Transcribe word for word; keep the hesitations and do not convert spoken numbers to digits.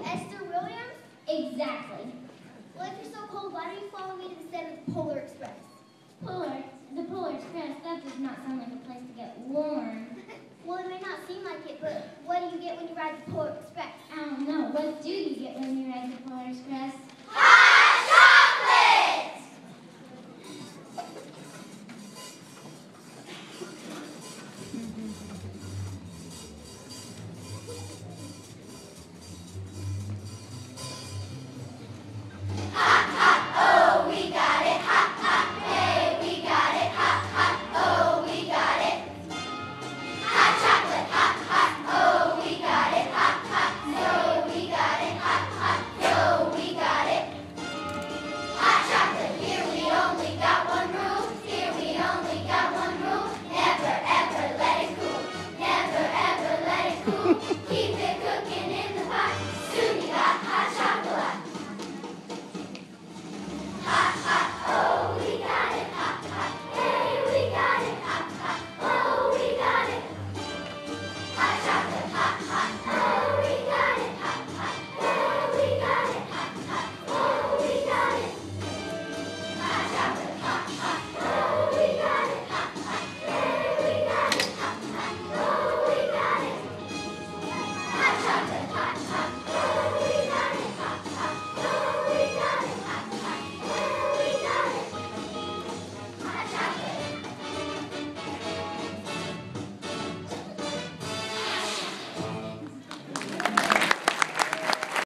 Esther Williams? Exactly. Well, if you're so cold, why don't you follow me to the set of the Polar Express? Polar, the Polar Express, that does not sound like a place to get warm. Well, it may not seem like it, but what do you get when you ride the Polar Express? I don't know. What do you get when you ride the Polar Express? Hot chocolate! Hot, hot, oh, we got it. Hot, hot, hey, we got it. Hot, hot, oh, we got it. Hot chocolate, hot, hot, oh, we got it. Hot, hot, so we got it. Hot, hot, so we got it. Hot chocolate, here we only got one rule. Here we only got one rule. Never, ever let it cool. Never, ever let it cool.